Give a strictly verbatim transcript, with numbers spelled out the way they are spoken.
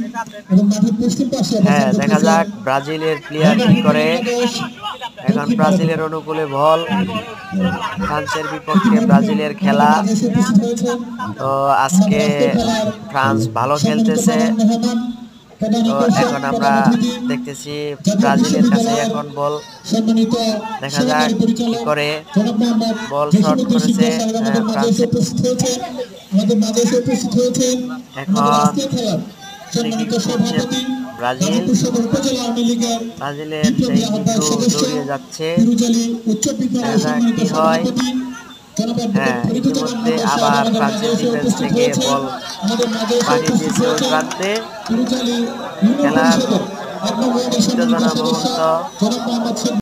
হ্যাঁ, দেখা যাক ব্রাজিলের প্লেয়ার কি করে। এখন ব্রাজিলের অনুকূলে বল, ফ্রান্সের বিপক্ষে ব্রাজিলের খেলা। তো আজকে ফ্রান্স ভালো খেলতেছে। তো এখন আমরা দেখতেছি ব্রাজিলের কাছে এখন বল, দেখা যাক কি করে। বল শর্ট করেছে ফ্রান্সে, এখন ফ্রি কিক নিচ্ছে ব্রাজিল। ব্রাজিলের সেই মিন্টু দৌড়িয়ে যাচ্ছে, দেখা যাক কি হয়। হ্যাঁ, ইতিমধ্যে আবার ফ্রান্সের ডিফেন্স থেকে বল পাঠিয়ে দিয়েছে ওই প্রান্তে। খেলার উত্তেজনা মুহূর্ত।